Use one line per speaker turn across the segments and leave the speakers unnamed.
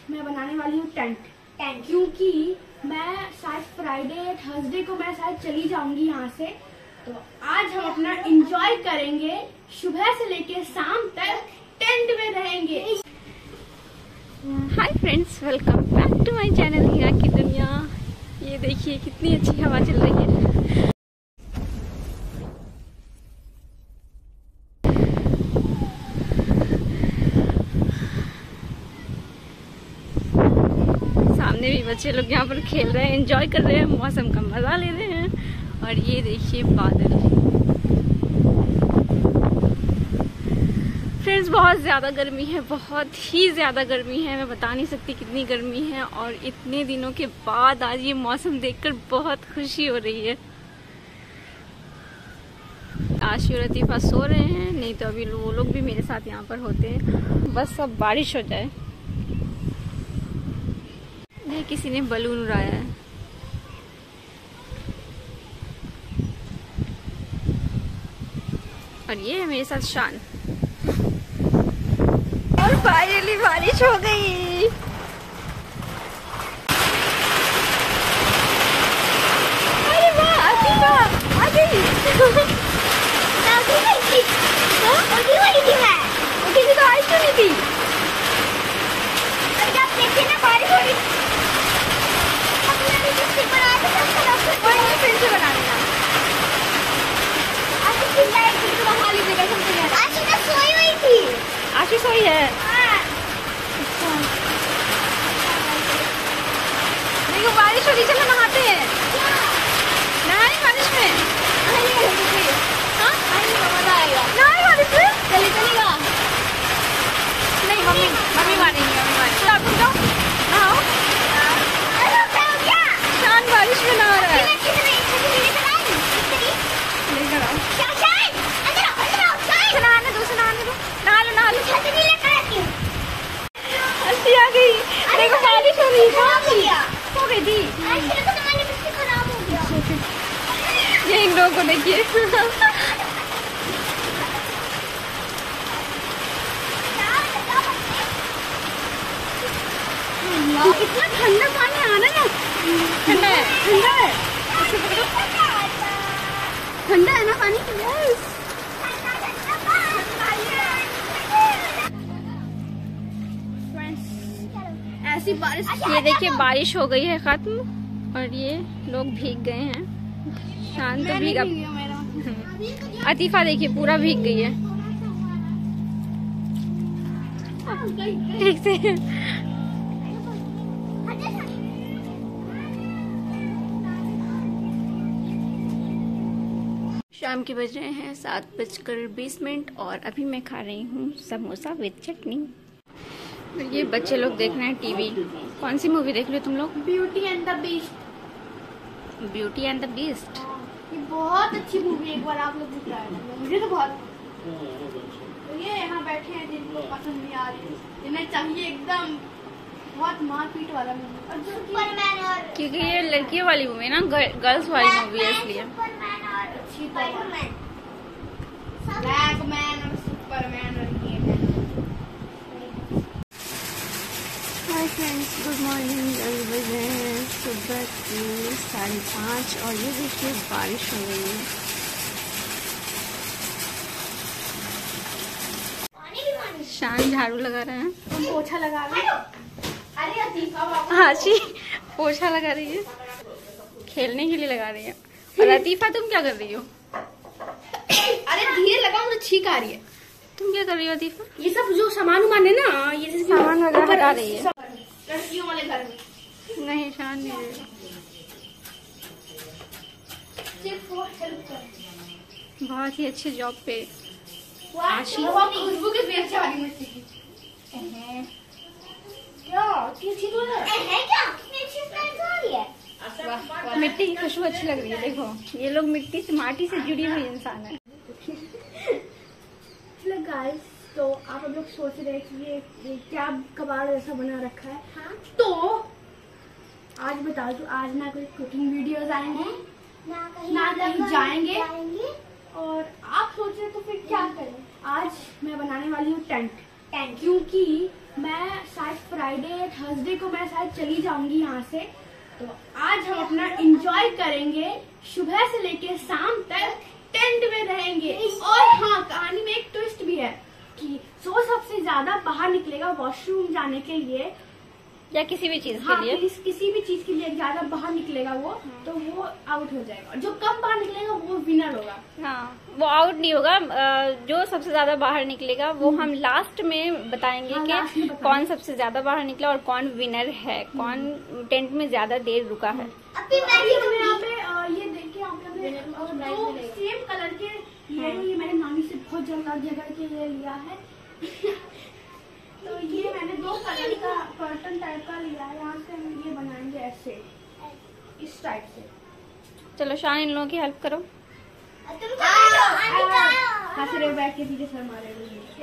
मैं बनाने वाली हूँ टेंट। क्योंकि मैं शायद फ्राइडे थर्सडे को मैं शायद चली जाऊंगी यहाँ से। तो आज हम अपना एंजॉय करेंगे, सुबह से लेके शाम तक टेंट में रहेंगे।
Hi friends, welcome back to my channel हीरा की दुनिया। ये देखिए कितनी अच्छी हवा चल रही है। सामने भी बच्चे लोग यहाँ पर खेल रहे हैं, एंजॉय कर रहे हैं, मौसम का मजा ले रहे हैं। और ये देखिए बादल। फ्रेंड्स, बहुत ज़्यादा गर्मी है, बहुत ही ज़्यादा गर्मी है। मैं बता नहीं सकती कितनी गर्मी है। और इतने दिनों के बाद आज ये मौसम देखकर बहुत खुशी हो रही है। आशी और लतीफ़ा सो रहे हैं, नहीं तो अभी वो लोग भी मेरे साथ यहाँ पर होते हैं। बस अब बारिश हो जाए। ये किसी ने बलून उड़ाया है। और ये है मेरे साथ शान। और फाइनली बारिश हो गई। अरे वाह, लतीफ़ा आ गई। तो आई क्यों नहीं थी? बारिश हो रही फिर से बना देना। आशी सोई है। देखो बारिश हो रही, चलो नहाते हैं। नहाए बारिश में। मजा आएगा। नहाए बारिश में चलेगा। नहीं, मम्मी मानेंगी। आप जाओ नहाओ। शान बारिश में नहा रहा है। हंसी आ गई। देखो बारिश हो रही हो गई थी। ये इन लोगों को देखिए।
कितना ठंडा पानी आ रहा है। ठंडा है, ठंडा है ना पानी। ऐसी बारिश।
ये देखिए बारिश हो गई है खत्म और ये लोग भीग गए हैं। शान तो भीगा। लतीफ़ा देखिए पूरा भीग गई है। ठीक से। शाम के बज रहे हैं 7:20 और अभी मैं खा रही हूँ समोसा विद चटनी। ये बच्चे लोग देख रहे हैं टीवी। कौन सी मूवी देख रहे हो तुम लोग?
Beauty and the beast.
Beauty and the beast.
ये बहुत अच्छी मूवी है, एक बार आप लोग भी ट्राई करें। मुझे तो बहुत। तो ये यहाँ बैठे हैं जिनको पसंद नहीं आ रही, जिन्हें चाहिए एकदम बहुत मारपीट वाला मूवी।
क्योंकि ये लड़कियों वाली मूवी है ना, गर्ल्स वाली मूवी है, इसलिए।
ब्लैकमैन और सुपरमैन और ये
हाय फ्रेंड्स, गुड मॉर्निंग। अभी बज रहे हैं सुबह के 5:30 और ये देखिए बारिश हो रही है। शान झाड़ू लगा रहे हैं।
तुम पोछा लगा रहे हो? अरे लतीफ़ा
आशी पोछा लगा रही है, खेलने के लिए लगा रही है। और लतीफ़ा तुम क्या कर रही हो?
अरे धीरे लगा, मुझे छींक आ रही है।
तुम क्या कर रही हो लतीफ़ा?
ये सब जो सामान उमान है ना, ये
सामान वगैरह हटा रही है।
लड़कियों वाले घर में।
नहीं, शान नहीं रही। बहुत ही अच्छे जॉब पे आशी।
खुशबू की भी अच्छी वाली मिट्टी की।
मिट्टी की खुशबू अच्छी लग रही है। देखो ये लोग मिट्टी से, माटी से जुड़ी हुई इंसान है।
गाइस, तो आप लोग सोच रहे हैं कि ये क्या कबाड़ जैसा बना रखा है। हाँ? तो आज बता दूं, आज ना कोई कुकिंग वीडियोस आएंगे, ना कहीं जाएंगे। और आप सोच रहे तो फिर क्या करें? आज मैं बनाने वाली हूँ टेंट। 10 क्योंकि मैं शायद फ्राइडे थर्सडे को मैं शायद चली जाऊंगी यहाँ से। तो आज हम अपना एंजॉय करेंगे, सुबह से लेके शाम तक टेंट में रहेंगे। और हाँ, कहानी में एक ट्विस्ट भी है कि जो सबसे ज्यादा बाहर निकलेगा वॉशरूम जाने के लिए
या किसी भी चीज
हाँ,
के लिए,
किसी भी चीज के लिए ज्यादा बाहर निकलेगा वो, तो वो आउट हो जाएगा। जो कम बाहर निकलेगा वो विनर होगा।
हाँ, वो आउट नहीं होगा। जो सबसे ज्यादा बाहर निकलेगा वो हम लास्ट में बताएंगे
हाँ,
कि कौन सबसे ज्यादा बाहर निकला और कौन विनर है, कौन टेंट में ज्यादा देर रुका है।
अभी यहाँ पे ये देखिए, यहाँ पे दो सेम कलर के ये मैंने मामी से बहुत झगड़ के ये लिया है। तो ये मैंने 2 कलर का कर्टन टाइप का लिया है। यहाँ से हम ये बनाएंगे ऐसे, इस टाइप से।
चलो शान, इन लोगों की हेल्प करो।
हंस रहे बैठ के पीछे सर मारे।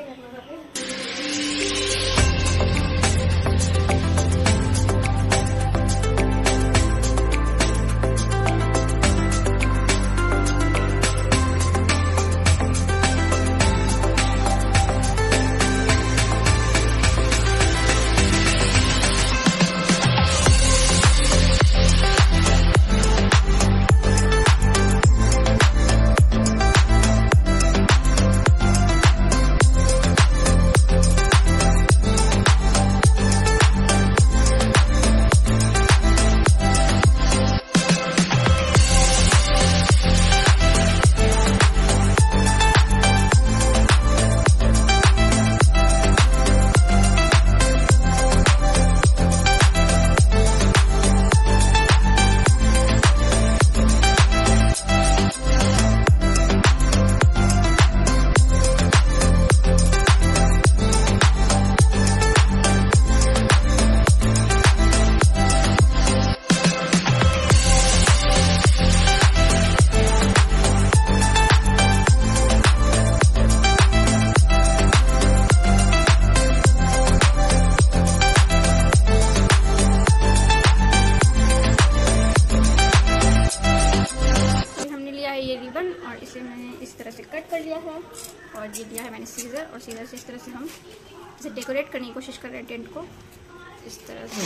और इसे मैंने इस तरह से कट कर लिया है और ये लिया है मैंने सीजर, और सीजर से इस तरह से हम इसे डेकोरेट करने की कोशिश कर रहे हैं टेंट को इस तरह से।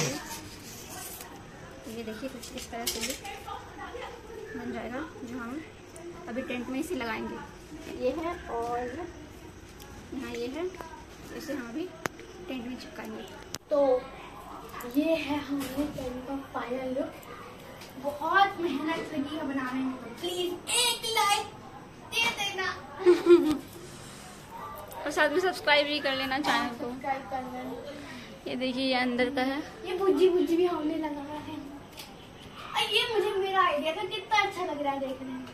ये देखिए कुछ इस तरह से भी बन जाएगा जो हम अभी टेंट में इसे लगाएंगे। ये है और यहाँ ये है, इसे हम अभी टेंट में चिपकाएंगे।
तो ये है हमारे टेंट का फाइनल लुक। बहुत मेहनत लगी है बनाने में, तो प्लीज एक लाइक दे देना
और साथ में सब्सक्राइब भी कर लेना चैनल को।
सब्सक्राइब कर लेना।
ये देखिए ये अंदर का है, ये
भुज्जी भी हमने लगाया है। ये मुझे मेरा आइडिया था, कितना अच्छा लग रहा है देखने में।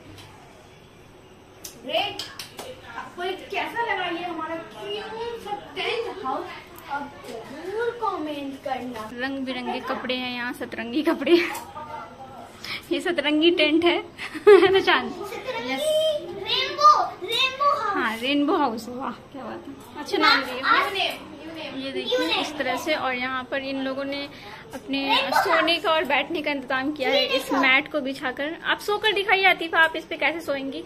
ग्रेट। आपको कैसा लगा ये हमारा क्यूट सा टेंट हाउस? अब जरूर कमेंट करना।
रंग बिरंगे कपड़े हैं यहाँ, सतरंगी कपड़े। ये सतरंगी टेंट है ना चांद?
रेनबो
हाँ, रेनबो हाउस। वाह क्या बात है, अच्छा नाम दिया। ये देखिए इस तरह से, और यहाँ पर इन लोगों ने अपने सोने का और बैठने का इंतजाम किया है इस मैट को बिछाकर। आप सोकर दिखाइए आतिफा, आप इस पे कैसे सोएंगी?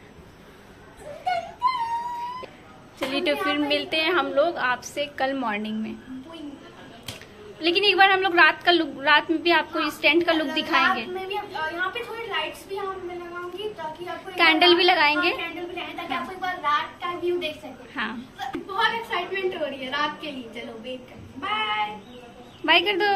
चलिए तो फिर मिलते हैं हम लोग आपसे कल मॉर्निंग में। लेकिन एक बार हम लोग रात में भी आपको इस टेंट का लुक दिखाएंगे।
यहाँ पे थोड़ी लाइट्स भी हम लगाऊंगी ताकि आपको
कैंडल भी लगाएंगे।
कैंडल भी लगाएंगे ताकि आप एक बार रात का व्यू देख सके।
हाँ,
बहुत एक्साइटमेंट हो रही है रात के लिए। चलो वेट कर, बाय
बाय कर दो।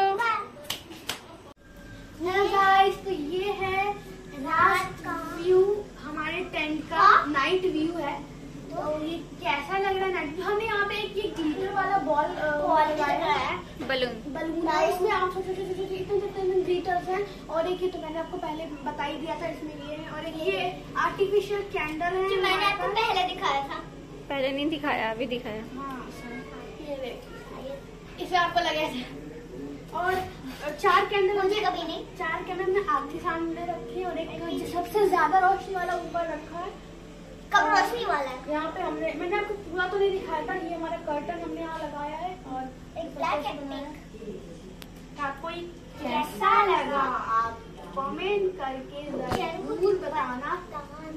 हेलो गाइस, तो ये है रात का व्यू, हमारे टेंट का नाइट व्यू है। तो ये कैसा लग रहा है नाइट व्यू? हमने यहाँ पे एक ये ग्लिटर वाला बॉल लगाया है, बलून है। इसमें आप छोटे इतने ग्लिटर्स हैं। और एक ये तो मैंने आपको पहले बता ही दिया था, इसमें ये है। और एक ये आर्टिफिशियल कैंडल है जो मैंने आपको पहले दिखाया था।
पहले नहीं दिखाया, अभी दिखाया।
हाँ, ये देखिए, इसे आपको लगे थे। और 4 कैंडल मुझे कभी नहीं, 4 कैंडल ने आगे सामने रखी है और एक सबसे ज्यादा रोशनी वाला ऊपर रखा है। कब रोशनी वाला है? यहाँ पे मैंने आपको पूरा तो नहीं दिखाया था। ये हमारा कर्टन हमने यहाँ लगाया है और एक ब्लैक एंड पिंक। आपको कैसा लगा आप कमेंट करके जरूर बताना।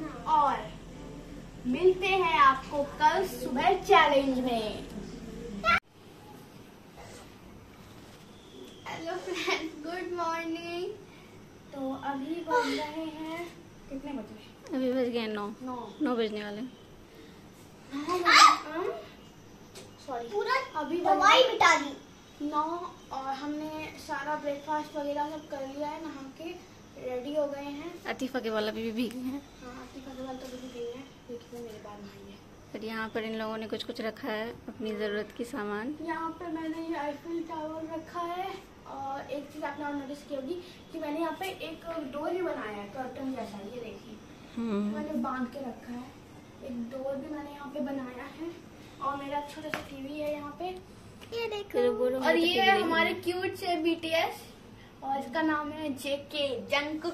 और मिलते हैं आपको कल सुबह चैलेंज में। Hello friends, good morning. तो अभी बज रहे हैं, कितने बजे?
अभी बज गए 9 बजने वाले।
सॉरी, पूरा अभी दवाई बिता दी 9 और हमने सारा ब्रेकफास्ट वगैरह सब कर लिया है, नहा के रेडी हो गए हैं।
अतीफा के वाला भी भीगे हैं।
हाँ, अतीफा के वाला तो भी भीगे हैं, देखिए मेरे बाल भाई है।
और यहाँ पर इन लोगों ने कुछ कुछ रखा है अपनी ज़रूरत की सामान।
यहाँ पे मैंने ये आईफिल टावर रखा है और एक चीज़ आपने और नोटिस की होगी कि मैंने यहाँ पे एक डोर भी बनाया है, कर्टन जैसा, ये देखिए मैंने बांध के रखा है। एक डोर भी मैंने यहाँ पे बनाया है और मेरा छोटा सा टीवी है यहाँ पे, ये देखो। और ये है हमारे क्यूट से BTS और इसका नाम है JK जंगकुक।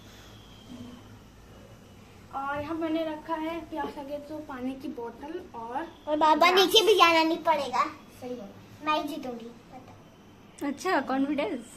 और यहाँ मैंने रखा है प्यास लगे तो पानी की बोतल और
बाबा नीचे भी जाना नहीं पड़ेगा।
सही बोला,
मैं ही जीतूंगी।
अच्छा, कॉन्फिडेंस।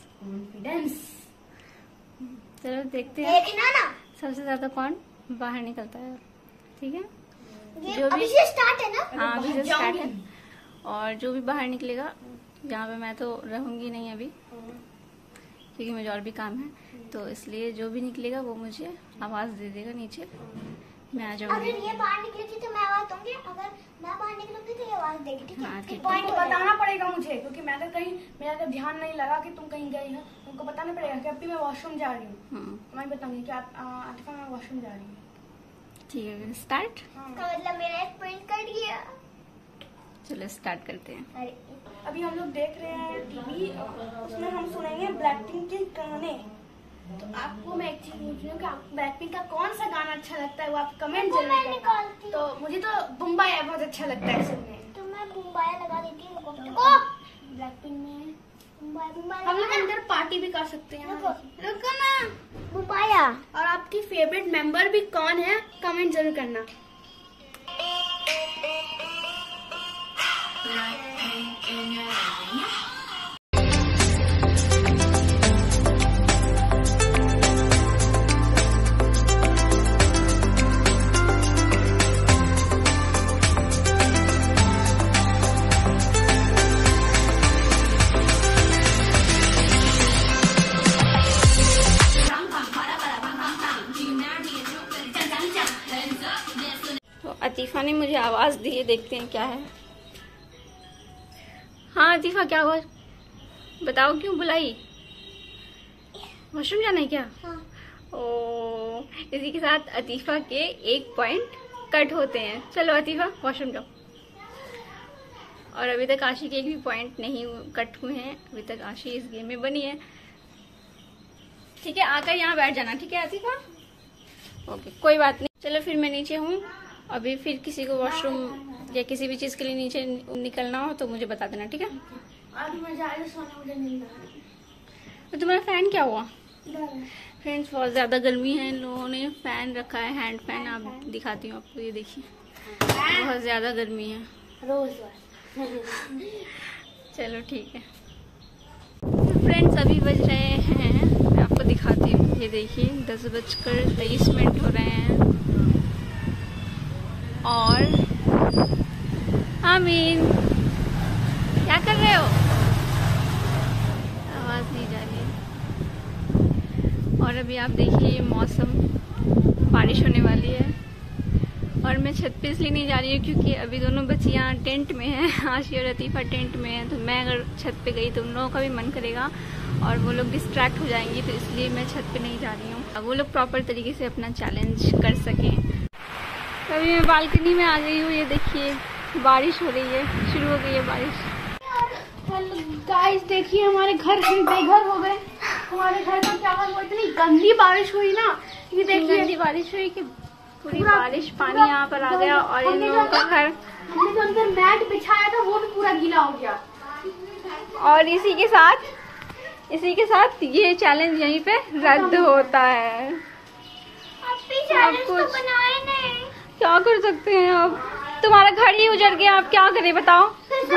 चलो देखते हैं
देखना ना,
सबसे ज्यादा कौन बाहर निकलता है। ठीक है,
ये
जो
अभी
भी
से स्टार्ट है ना।
हाँ अभी से स्टार्ट है। और जो भी बाहर निकलेगा, यहाँ पे मैं तो रहूंगी नहीं अभी क्योंकि मुझे और भी काम है, तो इसलिए जो भी निकलेगा वो मुझे आवाज दे देगा नीचे, मैं आ जाऊंगी।
अगर ये बाहर निकलेगी तो मैं आवाज दूंगी, अगर मैं बाहर निकलूंगी तो ये आवाज देगी। ठीक
हाँ,
है,
ठीक है।
पॉइंट बताना पड़ेगा मुझे, क्योंकि मैं अगर कहीं मेरा अगर ध्यान नहीं लगा कि तुम कहीं गई हो, तुमको बताना पड़ेगा कि अभी मैं वॉशरूम जा रही हूँ। मैं बताऊंगी कि आतिफा मैं वॉशरूम जा रही हूँ।
ठीक है, स्टार्ट।
तो मतलब मेरा एक पॉइंट कर दिया।
चलो स्टार्ट करते हैं।
अभी हम लोग देख रहे हैं टीवी, उसमें हम सुनेंगे ब्लैकपिंक के गाने। तो आपको मैं एक चीज पूछ रही हूँ कि आपको ब्लैकपिंक का कौन सा गाना अच्छा लगता है, वो आप कमेंट जरूर करना। तो मुझे तो बुम्बाया बहुत अच्छा लगता है सुनने।
तो मैं बुम्बाया लगा देती हूँ
ब्लैकपिंक में
बुम्बाया
हम लोग अंदर पार्टी भी कर सकते हैं। रुको ना।
बुम्बाया।
और आपकी फेवरेट मेंबर भी कौन है, कमेंट जरूर करना।
तो अतीफा ने मुझे आवाज दी है, देखते हैं क्या है। हाँ अतीफा, क्या हुआ बताओ, क्यों बुलाई? वॉशरूम जाना है क्या?
हाँ।
ओ, इसी के साथ अतीफा के 1 पॉइंट कट होते हैं। चलो अतीफा वॉशरूम जाओ। और अभी तक आशी के एक भी पॉइंट नहीं कट हुए हैं, अभी तक आशी इस गेम में बनी है। ठीक है, आकर यहाँ बैठ जाना। ठीक है अतीफा, ओके कोई बात नहीं। चलो फिर मैं नीचे हूँ, अभी फिर किसी को वॉशरूम या किसी भी चीज के लिए नीचे निकलना हो तो मुझे बता देना। ठीक है,
अभी मैं जा रही हूँ सोने, मुझे नींद आ रही है।
तो तुम्हारा फैन क्या हुआ?
डर है।
फ्रेंड्स बहुत ज्यादा गर्मी है, इन लोगों ने फैन रखा है, हैंड फैन। आप दिखाती हूँ आपको, ये देखिए बहुत ज्यादा गर्मी है।
रोज
चलो ठीक है। फ्रेंड्स अभी बज रहे हैं, मैं आपको दिखाती हूँ, ये देखिए 10:23 हो रहे हैं। और आमीन क्या कर रहे हो? आवाज नहीं जा रही है। और अभी आप देखिए मौसम, बारिश होने वाली है। और मैं छत पे इसलिए नहीं जा रही हूँ क्योंकि अभी दोनों बच्चियाँ टेंट में हैं, आशी और लतीफ़ा टेंट में हैं। तो मैं अगर छत पे गई तो उन लोगों का भी मन करेगा और वो लोग डिस्ट्रैक्ट हो जाएंगी, तो इसलिए मैं छत पे नहीं जा रही हूँ। अब वो लोग प्रॉपर तरीके से अपना चैलेंज कर सकें। अभी मैं बालकनी में आ गई हूँ, ये देखिए बारिश हो रही है, शुरू हो गई है बारिश।
गाइस देखिए हमारे घर हम बेघर हो गए। हमारे घर का क्या हाल हुआ, इतनी गंदी बारिश हुई ना। ये देखिए
गंदी बारिश हुई कि पूरी बारिश पानी यहाँ पर आ गया और इन लोगों का घर,
हमने जो अंदर मैट बिछाया था वो भी पूरा गीला हो गया।
और इसी के साथ ये चैलेंज यहीं पे रद्द होता है।
चैलेंज तो बनाए नहीं,
क्या कर सकते हैं अब, तुम्हारा घर ही उजड़ गया, आप क्या करें बताओ।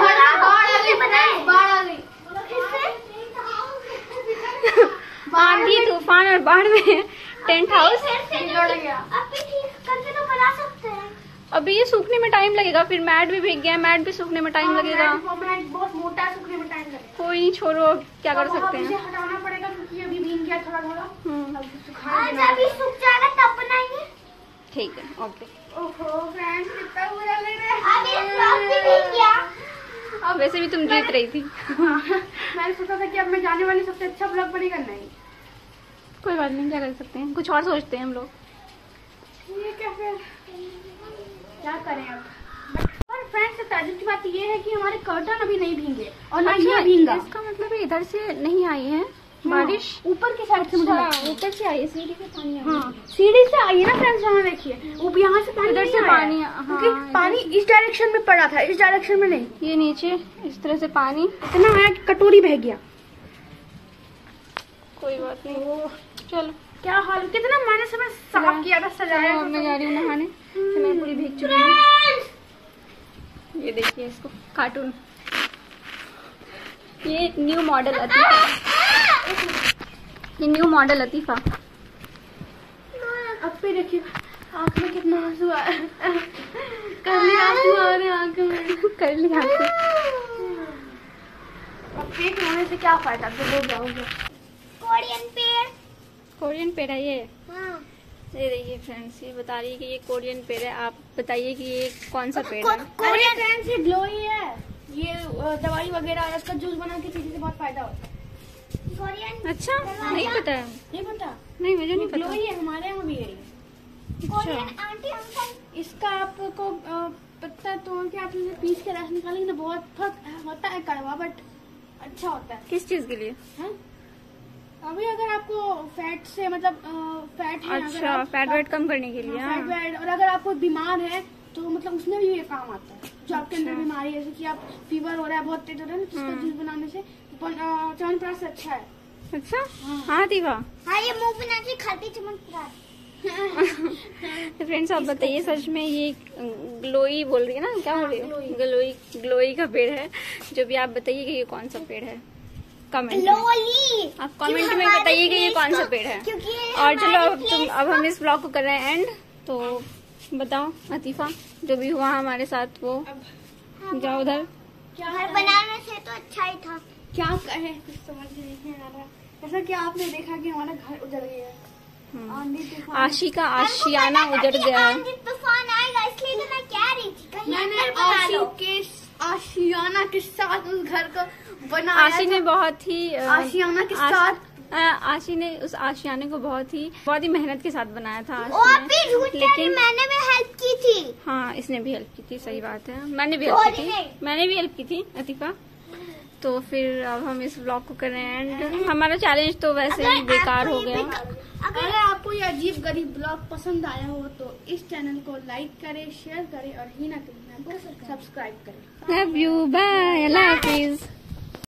आंधी तूफान और बाढ़ में टेंट हाउस
करके तो बना सकते हैं।
अभी ये सूखने में टाइम लगेगा, फिर मैट भी भीग गया, मैट भी सूखने में टाइम लगेगा।
बहुत मोटा सूखने में टाइम लगेगा।
कोई नहीं, छोड़ो, क्या कर सकते
इसे
हैं।
हटाना पड़ेगा क्योंकि अभी भीग गया थोड़ा थोड़ा। अब सुखाना
आज
देना
अभी सूख जाएगा तब बनाएंगे।
ठीक है, ओके।
ओहो फ्रेंड्स, कितना बुरा लग रहा
अभी
है।
फ्रॉक भी भीग गया।
अब वैसे भी तुम जीत रही थी।
मैंने सोचा था कि अब मैं जाने वाली सबसे अच्छा ब्लॉग बनेगा, नहीं।
कोई बात नहीं, क्या कर सकते हैं, कुछ और सोचते हैं हम लोग।
ठीक है फिर क्या करें अब। और फ्रेंड्स, ताजुब की बात ये है कि हमारे कर्टन अभी नहीं भींगे और ना ये भींगा।
इसका मतलब इधर से नहीं आई है बारिश,
ऊपर की साइड से मुझे लगता है।
ऊपर से आई है, सीढ़ी पे पानी आ रहा है।
हाँ, सीढ़ी से आई है ना फ्रेंड्स, यहाँ देखिए वो यहाँ से पानी
इधर
नहीं
से
आया।
पानी, हाँ,
क्योंकि पानी इस डायरेक्शन में पड़ा था, इस डायरेक्शन में नहीं।
ये नीचे इस तरह से पानी,
इतना आया कि कटोरी बह गया।
कोई बात नहीं, चलो।
क्या हाल, कितना मैंने समय साफ किया था, सजाया था।
मैं जा रही हूँ नहाने, तो मैं पूरी भीग चुकी हूँ। ये देखिए इसको, कार्टून, ये न्यू मॉडल लतीफा, ये न्यू मॉडल लतीफा।
अब पे देखिए आँख में कितना आंसू आ कर लिया, आंसू आ रहे आँख में।
कर लिया आपको।
अब फेक होने से क्या फायदा, तो हो जाओगे।
कोरियन पेड़।
कोरियन पेड़ है ये।
हाँ।
ये देखिए फ्रेंड्स, ये बता रही है कि ये कोरियन पेड़ है। आप बताइए कि ये कौन सा पेड़ है।
कोरियन फ्रेंड्स, ये ग्लोई है। ये दवाई वगैरह इसका जूस बना के पीने से बहुत फायदा होता है।
कोरियन।
अच्छा, नहीं पता है।
नहीं पता?
नहीं, मुझे नहीं पता।
ग्लोई है, हमारे यहाँ भी है ये।
कोरियन
अच्छा,
आंटी अंकल।
इसका आपको पत्ता तोड़ के आप इसे पीस के रस निकालेंगे तो बहुत होता है कड़वा, बट अच्छा होता है।
किस चीज के लिए?
हैं? अभी अगर आपको फैट से मतलब फैट है,
अच्छा, फैट वेट कम करने के लिए।
फैट वेट, और अगर आपको बीमार है तो मतलब उसमें भी ये काम आता है। जो आपके अंदर बीमारी है, जैसे कि आप फीवर हो रहा है, बहुत तेज हो रहा है, इसका जूस बनाने से च्यवनप्राश से अच्छा है।
अच्छा, हाँ दीवा।
हाँ, ये मुंह बना के खाती चमत्कार।
फ्रेंड्स, आप बताइए, सच में ये ग्लोई बोल रही है ना, क्या बोल रही है? ग्लोई, ग्लोई का पेड़ है। जो भी आप बताइए कि ये कौन सा पेड़ है, कमेंट में।
लोली।
आप कमेंट में बताइए कि ये कौन सा पेड़ है। और चलो, अब हम इस ब्लॉग को कर रहे हैं एंड। तो बताओ लतीफा, जो भी हुआ हमारे साथ वो जाओ उधर।
घर बनाने से तो अच्छा ही था।
क्या कहे, कुछ समझ नहीं आ रहा। जैसा कि आपने देखा कि हमारा घर उजड़ गया है। आंधी तूफान,
आशी का आशियाना उजड़ गया है।
आंधी तूफान आएगा, इसलिए तो मैं कह रही थी कहीं
मैंने
अंदर बना लो।
आशियाना के साथ उस घर को बनाया
आशी ने बहुत ही
आशियाना के साथ
आशी ने उस आशियाने को बहुत ही मेहनत के साथ बनाया था
वो
आशी
भी
ने।
झूठ कह रही,
लेकिन
मैंने भी हेल्प की थी।
हाँ, इसने भी हेल्प की थी, सही बात है। मैंने भी हेल्प की थी,
नहीं।
मैंने भी हेल्प की थी लतीफा। तो फिर अब हम इस ब्लॉग को कर रहे हैं एंड। हमारा चैलेंज तो वैसे ही बेकार हो गया।
अगर आपको ये अजीब गरीब ब्लॉग पसंद आया हो तो इस चैनल को लाइक करें, शेयर करें और हीना के चैनल को सब्सक्राइब करें।
लव यू, बाय, अल्लाह हाफिज।